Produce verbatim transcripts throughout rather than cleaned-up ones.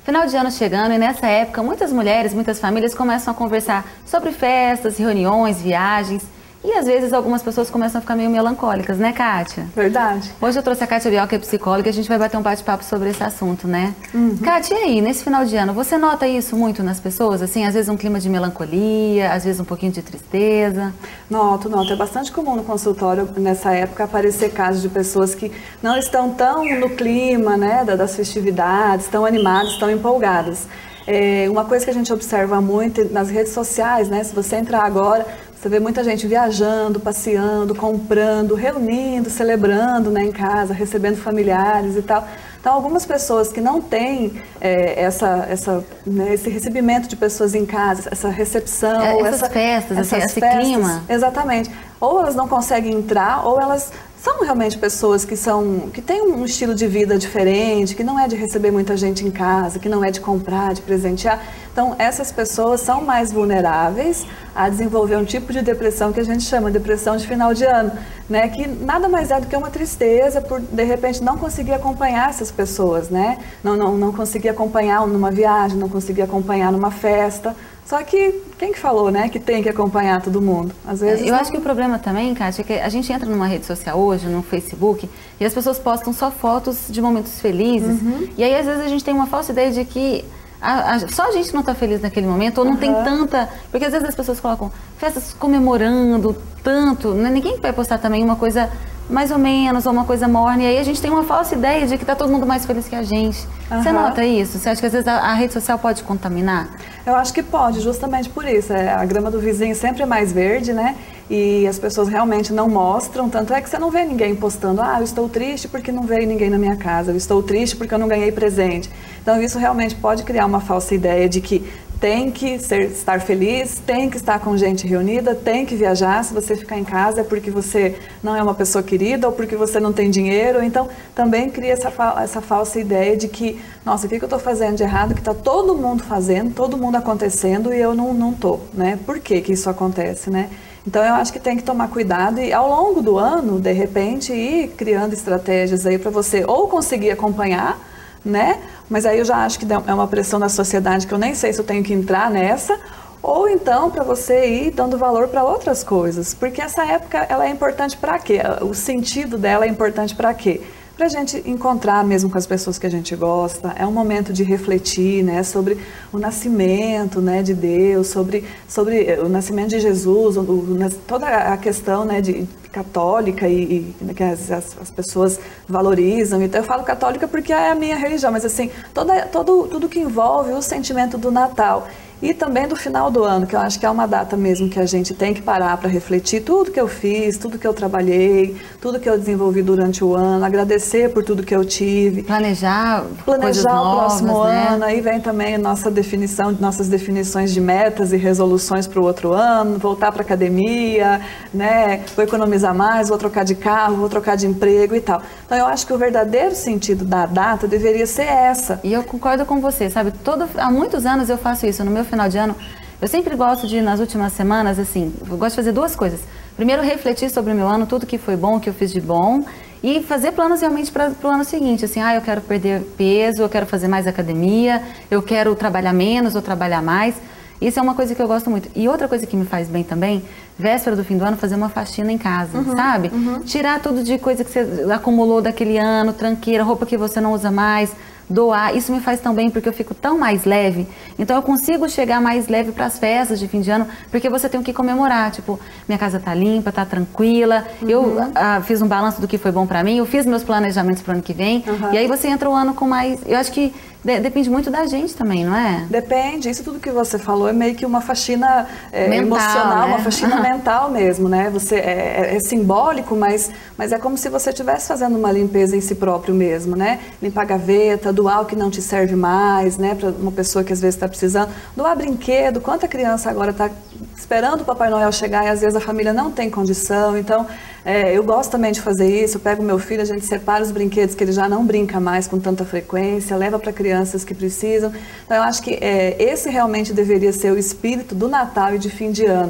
Final de ano chegando e nessa época muitas mulheres, muitas famílias começam a conversar sobre festas, reuniões, viagens. E às vezes algumas pessoas começam a ficar meio melancólicas, né, Kátia? Verdade. Hoje eu trouxe a Kátia Bial, que é psicóloga, e a gente vai bater um bate-papo sobre esse assunto, né? Uhum. Kátia, e aí, nesse final de ano, você nota isso muito nas pessoas? Assim, às vezes um clima de melancolia, às vezes um pouquinho de tristeza? Noto, noto. É bastante comum no consultório, nessa época, aparecer casos de pessoas que não estão tão no clima, né, das festividades, tão animadas, tão empolgadas. É, uma coisa que a gente observa muito nas redes sociais, né, se você entrar agora, você vê muita gente viajando, passeando, comprando, reunindo, celebrando, né, em casa, recebendo familiares e tal. Então, algumas pessoas que não têm é, essa, essa, né, esse recebimento de pessoas em casa, essa recepção... É, ou essas essa, festas, essas esse festas, clima. Exatamente. Ou elas não conseguem entrar, ou elas são realmente pessoas que, são, que têm um estilo de vida diferente, que não é de receber muita gente em casa, que não é de comprar, de presentear. Então, essas pessoas são mais vulneráveis a desenvolver um tipo de depressão que a gente chama de depressão de final de ano, né? Que nada mais é do que uma tristeza por, de repente, não conseguir acompanhar essas pessoas, né? Não, não, não conseguir acompanhar numa viagem, não conseguir acompanhar numa festa. Só que, quem que falou, né, que tem que acompanhar todo mundo? Às vezes Eu não... acho que o problema também, Kátia, é que a gente entra numa rede social hoje, no Facebook, e as pessoas postam só fotos de momentos felizes. Uhum. E aí, às vezes, a gente tem uma falsa ideia de que a, a, só a gente não está feliz naquele momento, ou não uhum. tem tanta... Porque, às vezes, as pessoas colocam festas comemorando tanto, né? Ninguém vai postar também uma coisa mais ou menos, ou uma coisa morna, e aí a gente tem uma falsa ideia de que está todo mundo mais feliz que a gente. Uhum. Você nota isso? Você acha que às vezes a, a rede social pode contaminar? Eu acho que pode, justamente por isso. É, a grama do vizinho sempre é mais verde, né? E as pessoas realmente não mostram, tanto é que você não vê ninguém postando, ah, eu estou triste porque não veio ninguém na minha casa, eu estou triste porque eu não ganhei presente. Então isso realmente pode criar uma falsa ideia de que tem que ser, estar feliz, tem que estar com gente reunida, tem que viajar. Se você ficar em casa é porque você não é uma pessoa querida ou porque você não tem dinheiro. Então, também cria essa, essa falsa ideia de que, nossa, o que, que eu estou fazendo de errado, que está todo mundo fazendo, todo mundo acontecendo e eu não estou, né? Por que que isso acontece, né? Então, eu acho que tem que tomar cuidado e, ao longo do ano, de repente, ir criando estratégias aí para você ou conseguir acompanhar, né? Mas aí eu já acho que é uma pressão da sociedade que eu nem sei se eu tenho que entrar nessa, ou então para você ir dando valor para outras coisas, porque essa época ela é importante para quê? O sentido dela é importante para quê? Para a gente encontrar mesmo com as pessoas que a gente gosta, é um momento de refletir, né, sobre o nascimento, né, de Deus, sobre, sobre o nascimento de Jesus, o, o, toda a questão, né, de católica e, e que as, as, as pessoas valorizam. Então eu falo católica porque é a minha religião, mas assim, toda, todo, tudo que envolve o sentimento do Natal. E também do final do ano, que eu acho que é uma data mesmo que a gente tem que parar para refletir tudo que eu fiz, tudo que eu trabalhei, tudo que eu desenvolvi durante o ano, agradecer por tudo que eu tive. Planejar Planejar o novas, próximo né? ano, aí vem também a nossa definição, nossas definições de metas e resoluções para o outro ano, voltar para a academia, né? Vou economizar mais, vou trocar de carro, vou trocar de emprego e tal. Então eu acho que o verdadeiro sentido da data deveria ser essa. E eu concordo com você, sabe? Todo, há muitos anos eu faço isso. No meu final de ano, eu sempre gosto de, nas últimas semanas, assim, eu gosto de fazer duas coisas. Primeiro, refletir sobre o meu ano, tudo que foi bom, o que eu fiz de bom, e fazer planos realmente para o ano seguinte. Assim, ah, eu quero perder peso, eu quero fazer mais academia, eu quero trabalhar menos ou trabalhar mais. Isso é uma coisa que eu gosto muito. E outra coisa que me faz bem também, véspera do fim do ano, fazer uma faxina em casa, uhum, sabe? Uhum. Tirar tudo de coisa que você acumulou daquele ano, tranqueira, roupa que você não usa mais, doar. Isso me faz tão bem porque eu fico tão mais leve. Então eu consigo chegar mais leve para as festas de fim de ano, porque você tem o que comemorar. Tipo, minha casa tá limpa, tá tranquila. Uhum. Eu ah, fiz um balanço do que foi bom para mim, eu fiz meus planejamentos para o ano que vem. Uhum. E aí você entra o ano com mais... Eu acho que de, depende muito da gente também, não é? Depende. Isso tudo que você falou é meio que uma faxina é, mental, emocional, né? Uma faxina uhum. mental mesmo, né? Você, é, é simbólico, mas, mas é como se você estivesse fazendo uma limpeza em si próprio mesmo, né? Limpar a gaveta, doar o que não te serve mais, né, para uma pessoa que às vezes está precisando, doar brinquedo. Quanta criança agora está esperando o Papai Noel chegar e às vezes a família não tem condição. Então, é, eu gosto também de fazer isso. Eu pego meu filho, a gente separa os brinquedos que ele já não brinca mais com tanta frequência, leva para crianças que precisam. Então, eu acho que é, esse realmente deveria ser o espírito do Natal e de fim de ano.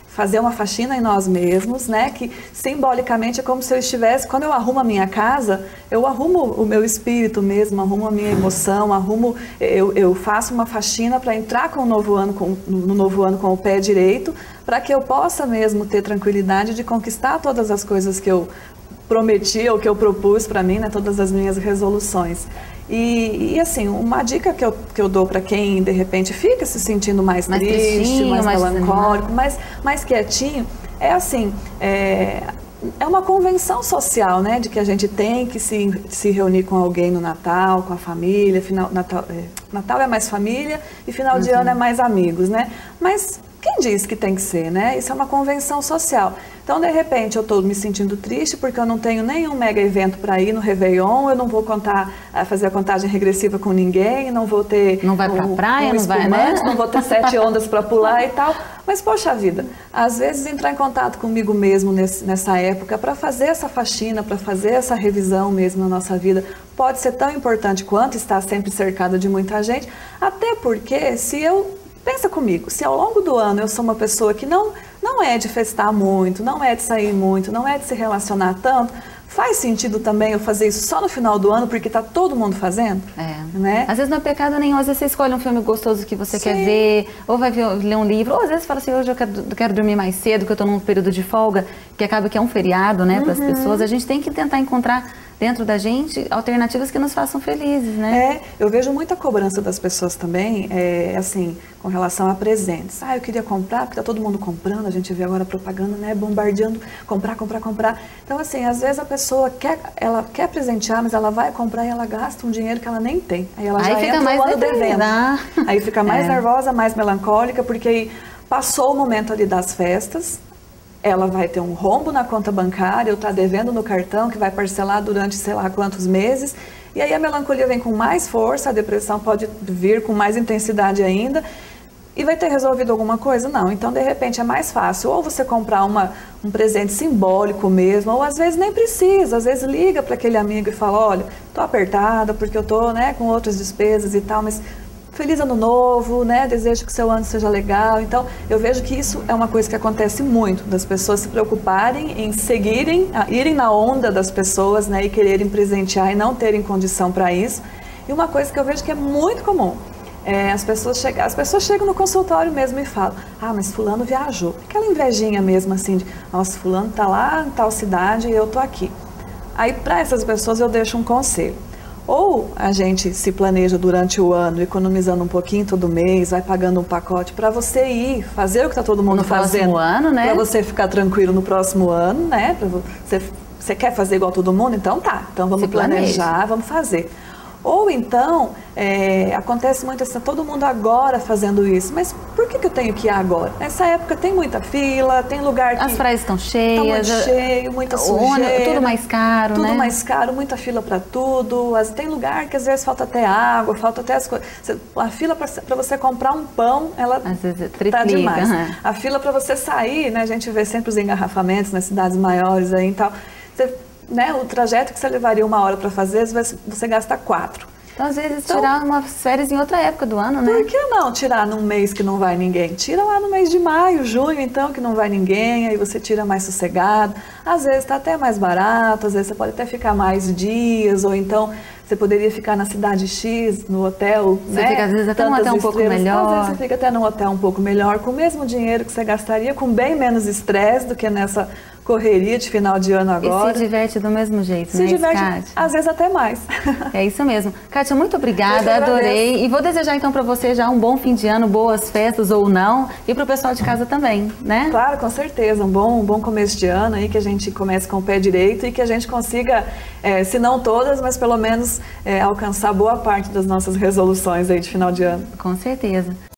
fazer uma faxina em nós mesmos, né? Que simbolicamente é como se eu estivesse, quando eu arrumo a minha casa, eu arrumo o meu espírito mesmo, arrumo a minha emoção, arrumo, eu, eu faço uma faxina para entrar com o novo ano, com, no novo ano com o pé direito, para que eu possa mesmo ter tranquilidade de conquistar todas as coisas que eu prometi ou que eu propus para mim, né? Todas as minhas resoluções. E, e assim, uma dica que eu, que eu dou para quem de repente fica se sentindo mais, mais triste, mais, mais melancólico, mais, mais quietinho, é assim, é, é uma convenção social, né, de que a gente tem que se, se reunir com alguém no Natal, com a família, final, Natal, é, Natal é mais família e final uhum. de ano é mais amigos, né? Mas quem diz que tem que ser, né? Isso é uma convenção social. Então, de repente, eu estou me sentindo triste porque eu não tenho nenhum mega evento para ir no Réveillon, eu não vou contar, fazer a contagem regressiva com ninguém, não vou ter... Não vai para um, praia, um não vai, né? Não vou ter sete ondas para pular e tal. Mas, poxa vida, às vezes entrar em contato comigo mesmo nesse, nessa época para fazer essa faxina, para fazer essa revisão mesmo na nossa vida, pode ser tão importante quanto estar sempre cercada de muita gente, até porque se eu... Pensa comigo, se ao longo do ano eu sou uma pessoa que não, não é de festar muito, não é de sair muito, não é de se relacionar tanto, faz sentido também eu fazer isso só no final do ano, porque está todo mundo fazendo? É. Né? Às vezes não é pecado nenhum, às vezes você escolhe um filme gostoso que você Sim. quer ver, ou vai ver, ler um livro, ou às vezes fala assim, hoje eu quero, eu quero dormir mais cedo, que eu estou num período de folga, que acaba que é um feriado, né, para as uhum. pessoas. A gente tem que tentar encontrar dentro da gente alternativas que nos façam felizes, né? É, eu vejo muita cobrança das pessoas também, é, assim, com relação a presentes. Ah, eu queria comprar, porque tá todo mundo comprando, a gente vê agora a propaganda, né, bombardeando, comprar, comprar, comprar. Então, assim, às vezes a pessoa quer, ela quer presentear, mas ela vai comprar e ela gasta um dinheiro que ela nem tem. Aí ela já aí entra mais o ano devendo. Aí fica mais é. nervosa, mais melancólica, porque aí passou o momento ali das festas, ela vai ter um rombo na conta bancária, eu estou devendo no cartão, que vai parcelar durante sei lá quantos meses, e aí a melancolia vem com mais força, a depressão pode vir com mais intensidade ainda, e vai ter resolvido alguma coisa? Não. Então, de repente, é mais fácil ou você comprar uma, um presente simbólico mesmo, ou às vezes nem precisa, às vezes liga para aquele amigo e fala, olha, estou apertada porque eu estou, né, com outras despesas e tal, mas... Feliz Ano Novo, né? Desejo que seu ano seja legal. Então, eu vejo que isso é uma coisa que acontece muito, das pessoas se preocuparem em seguirem, irem na onda das pessoas, né? E quererem presentear e não terem condição para isso. E uma coisa que eu vejo que é muito comum, é as pessoas chegam, as pessoas chegam no consultório mesmo e falam, ah, mas fulano viajou. Aquela invejinha mesmo, assim, de, nossa, fulano tá lá em tal cidade e eu tô aqui. Aí, para essas pessoas, eu deixo um conselho. Ou a gente se planeja durante o ano, economizando um pouquinho todo mês, vai pagando um pacote para você ir fazer o que está todo mundo no fazendo. No próximo ano, né? Para você ficar tranquilo no próximo ano, né? Pra você, você quer fazer igual todo mundo? Então tá, então vamos se planejar, planeja. Vamos fazer. Ou então, é, acontece muito assim, todo mundo agora fazendo isso, mas por que, que eu tenho que ir agora? Nessa época tem muita fila, tem lugar que... As praias estão cheias. Está muito cheio, muita sujeira. Tudo mais caro, tudo né? Tudo mais caro, muita fila para tudo. As, tem lugar que às vezes falta até água, falta até as coisas. A fila para você comprar um pão, ela às vezes triplica, tá demais. Né? A fila para você sair, né? A gente vê sempre os engarrafamentos nas cidades maiores aí e tal. Você... Né, o trajeto que você levaria uma hora para fazer, você gasta quatro. Então, às vezes, então, tirar umas férias em outra época do ano, né? Por que não tirar num mês que não vai ninguém? Tira lá no mês de maio, junho, então, que não vai ninguém, aí você tira mais sossegado. Às vezes está até mais barato, às vezes você pode até ficar mais dias, ou então você poderia ficar na cidade X, no hotel, você né? Fica, às vezes, até num hotel um pouco melhor. Às vezes você fica até num hotel um pouco melhor, com o mesmo dinheiro que você gastaria, com bem menos estresse do que nessa correria de final de ano agora. E se diverte do mesmo jeito, se né, diverte, Kátia? Às vezes até mais. É isso mesmo. Kátia, muito obrigada, adorei. E vou desejar então para você já um bom fim de ano, boas festas ou não, e para o pessoal de casa também, né? Claro, com certeza. Um bom, um bom começo de ano aí, que a gente comece com o pé direito e que a gente consiga, é, se não todas, mas pelo menos é, alcançar boa parte das nossas resoluções aí de final de ano. Com certeza.